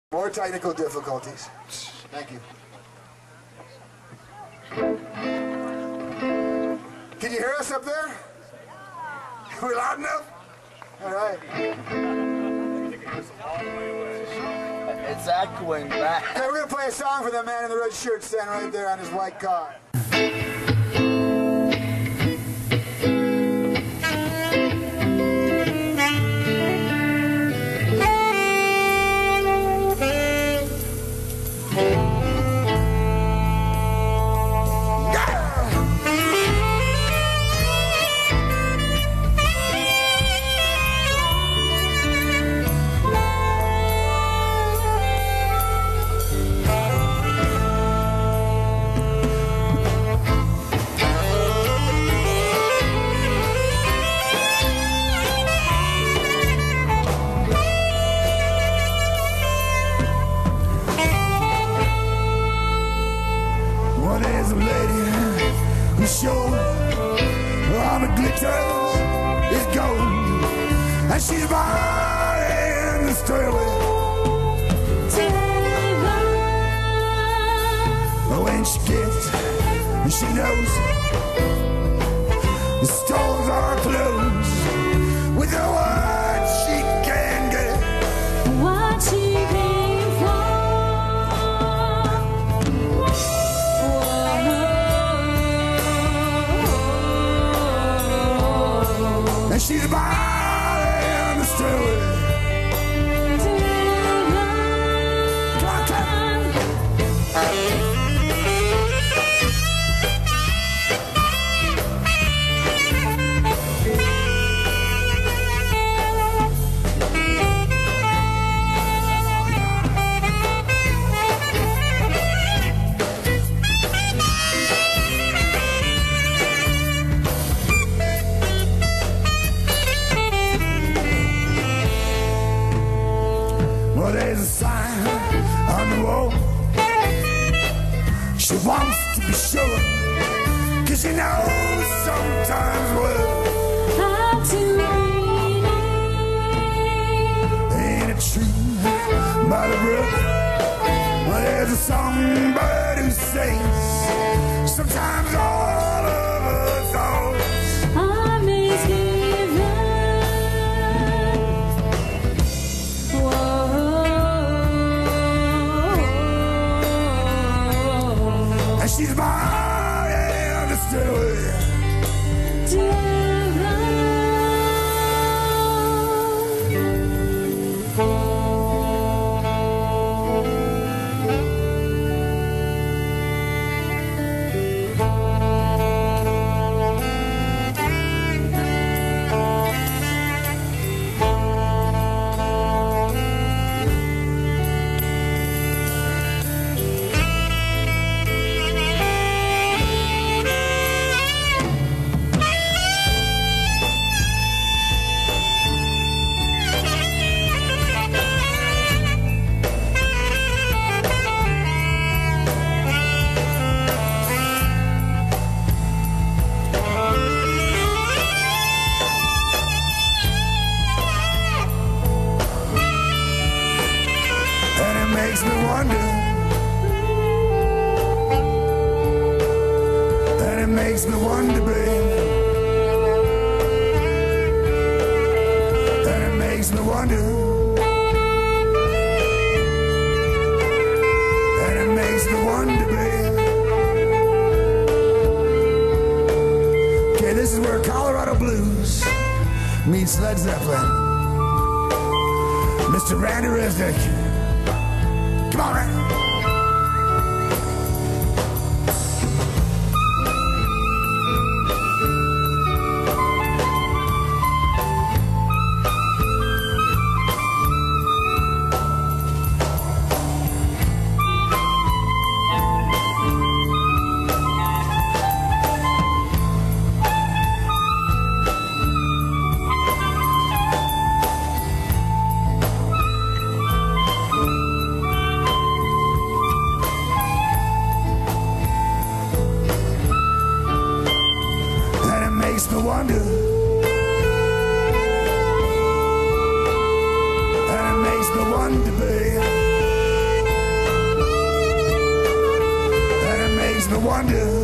More technical difficulties. Thank you. Can you hear us up there? Are we loud enough? All right. It's echoing back. Okay, we're going to play a song for the man in the red shirt standing right there on his white car. Sure, all the glitter is gold, and she's buying the stairway. When she gets, she knows the stores are closed. With the words she can get, what she came for. And she's buying the stairway. Well, there's a sign on the wall. She wants to be sure, 'cause she knows sometimes we'll Have to in a tree by the brook. Well, there's a songbird who sings. Sometimes all of her thoughts are misgiven. and she's buying the stairway. Makes me wonder, and it makes me wonder, babe, and it makes me wonder, and it makes me wonder, babe. Okay, this is where Colorado Blues meets Led Zeppelin. Mr. Randy Reznik. Come on, Randy. Makes me wonder, and it makes me wonder, babe. wonder